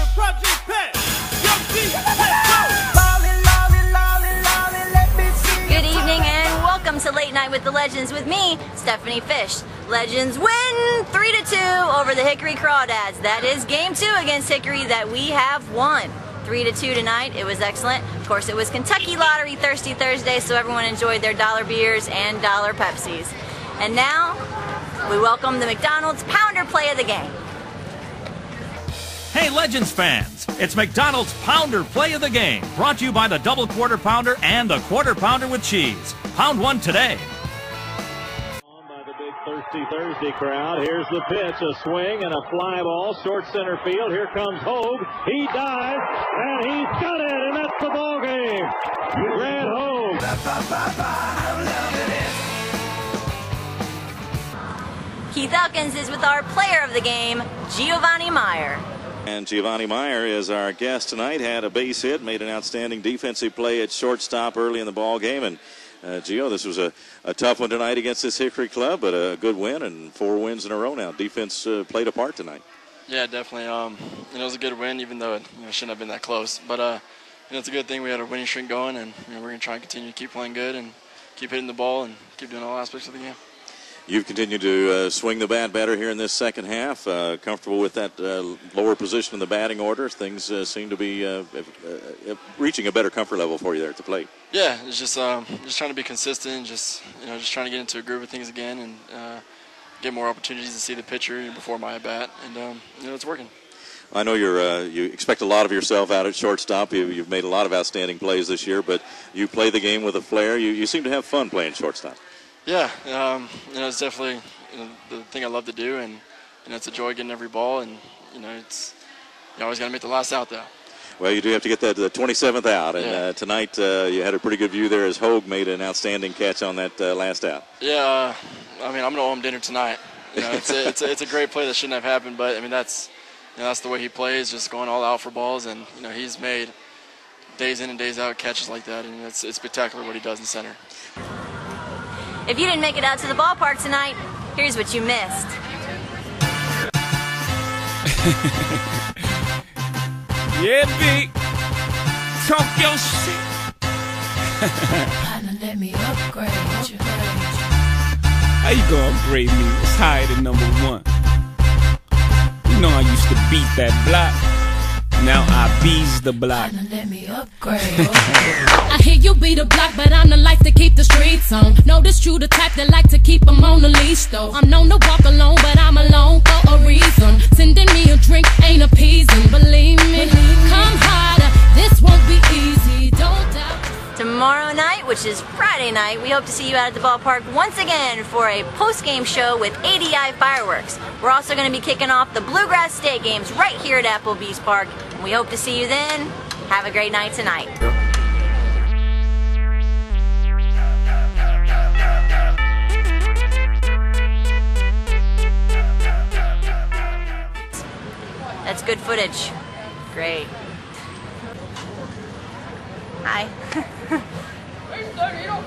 Project Pet. Good evening and welcome to Late Night with the Legends with me, Stephanie Fish. Legends win 3-2 over the Hickory Crawdads. That is game 2 against Hickory that we have won. 3-2 tonight. It was excellent. Of course, it was Kentucky Lottery Thirsty Thursday, so everyone enjoyed their dollar beers and dollar Pepsis. And now, we welcome the McDonald's Pounder Play of the Game. Hey Legends fans, it's McDonald's Pounder Play of the Game, brought to you by the Double Quarter Pounder and the Quarter Pounder with Cheese. Pound one today. By the big Thirsty Thursday crowd. Here's the pitch, a swing and a fly ball, short center field. Here comes Hogue. He dives, and he's got it, and that's the ball game. Grant Hogue. Keith Elkins is with our player of the game, Giovanni Meyer. And Giovanni Meyer is our guest tonight. Had a base hit, made an outstanding defensive play at shortstop early in the ball game. And Gio, this was a tough one tonight against this Hickory club, but a good win and 4 wins in a row now. Defense played a part tonight. Yeah, definitely. It was a good win, even though it shouldn't have been that close. But it's a good thing we had a winning streak going, and we're going to try and continue to keep playing good and keep hitting the ball and keep doing all aspects of the game. You've continued to swing the bat better here in this second half. Comfortable with that lower position in the batting order. Things seem to be reaching a better comfort level for you there at the plate. Yeah, it's just trying to be consistent. Just trying to get into a groove of things again and get more opportunities to see the pitcher before my at bat, and it's working. I know you expect a lot of yourself out at shortstop. You've made a lot of outstanding plays this year, but you play the game with a flair. You seem to have fun playing shortstop. Yeah, it's definitely the thing I love to do, and it's a joy getting every ball, and it's you always got to make the last out though. Well, you do have to get that 27th out, and yeah. Tonight you had a pretty good view there as Hogue made an outstanding catch on that last out. Yeah, I'm gonna owe him dinner tonight. It's a great play that shouldn't have happened, but that's the way he plays, just going all out for balls, and he's made days in and days out catches like that, and it's spectacular what he does in center. If you didn't make it out to the ballpark tonight, here's what you missed. Yeah, B. Talk your shit. Partner, let me upgrade you. How you gonna upgrade me? It's higher than #1. You know I used to beat that block. Now I bees the block. Partner, let me upgrade. I hear you beat the block, but I'm the life to keep the streets on. Notice you the type that like to keep them on the leash, though. I'm known to walk alone, but I'm alone for a reason. Sending me a drink ain't appeasing, believe me. Come harder, this won't be easy, don't doubt. Tomorrow night, which is Friday night, we hope to see you out at the ballpark once again for a post-game show with ADI fireworks. We're also going to be kicking off the Bluegrass State games right here at Applebee's Park. And we hope to see you then. Have a great night tonight. That's good footage. Great. Hi.